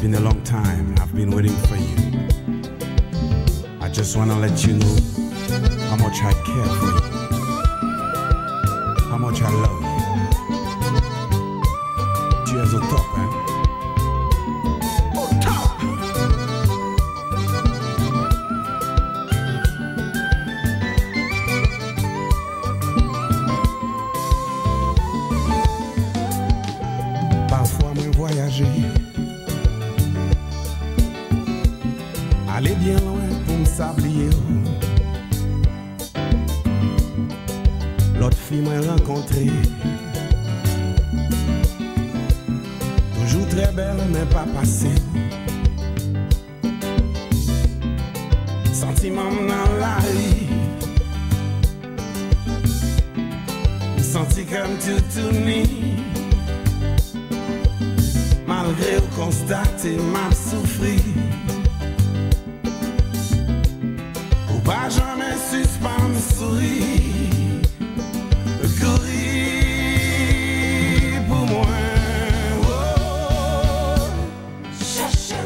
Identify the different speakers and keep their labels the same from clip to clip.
Speaker 1: been a long time. I've been waiting for you. I just wanna let you know how much I care for you, how much I love you. Tu es au top, hein? Au top! Parfois, moi voyager, aller bien loin pour me sablier. L'autre fille m'a rencontré, toujours très belle mais pas passée. Sentiment dans la vie, senti comme tout tourné. Malgré au constater m'a souffri, ou pas jamais suspendre sourire. Courir pour moi, oh.
Speaker 2: Chercher,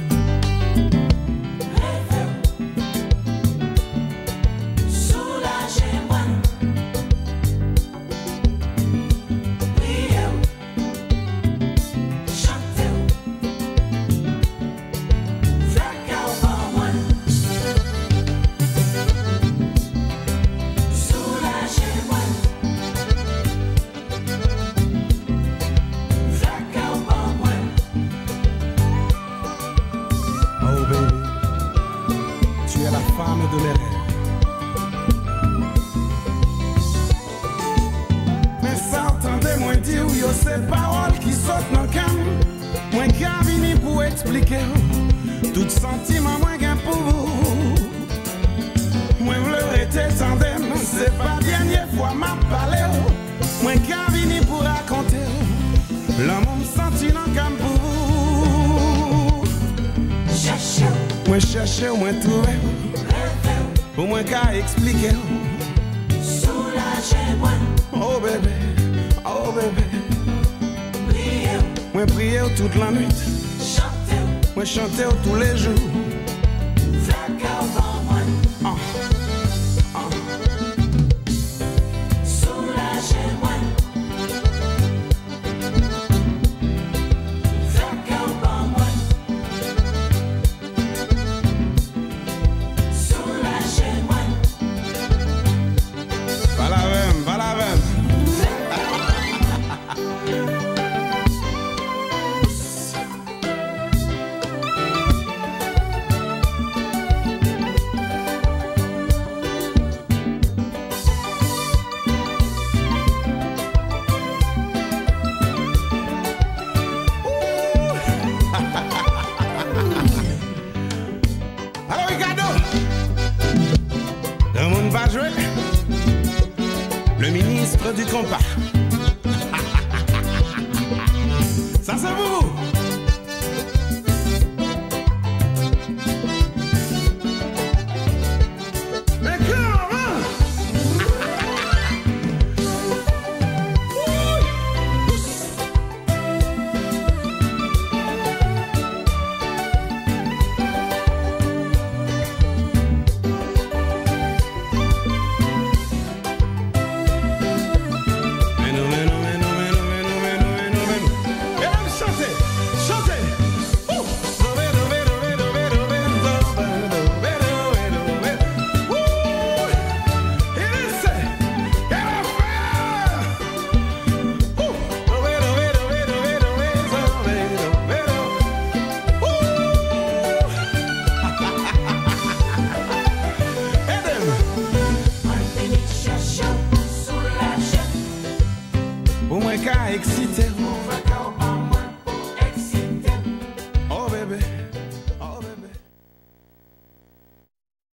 Speaker 2: rêver, soulager-moi, prier, chanter, fracas pour moi, soulager-moi.
Speaker 1: Oh baby, tu es la femme de mes rêves. Mais ça entendez-moi dire, yo, ces paroles qui sortent dans le cam. Moi qui a venu pour expliquer tout sentiment moi gain pour vous. Moi v'leur était tandem, c'est pas dernière fois m'a parlé. Moi qui a venu pour raconter l'amour senti dans le cam pour vous. Moi chercher, moi trouver, pour moi qu'à expliquer.
Speaker 2: Soulagez-moi,
Speaker 1: Oh bébé, oh bébé.
Speaker 2: priez,
Speaker 1: Moi prier toute la nuit,
Speaker 2: chantez,
Speaker 1: moi chanter tous les jours.
Speaker 2: fracas pour moi,
Speaker 1: Ah, ah.
Speaker 2: soulagez-moi, fracas pour moi, soulagez-moi.
Speaker 1: Va la même, va la même. Alors Ricardo, le monde va jouer le ministre du compas. Ça c'est vous. Mais comment? Pour moi qu'à exciter,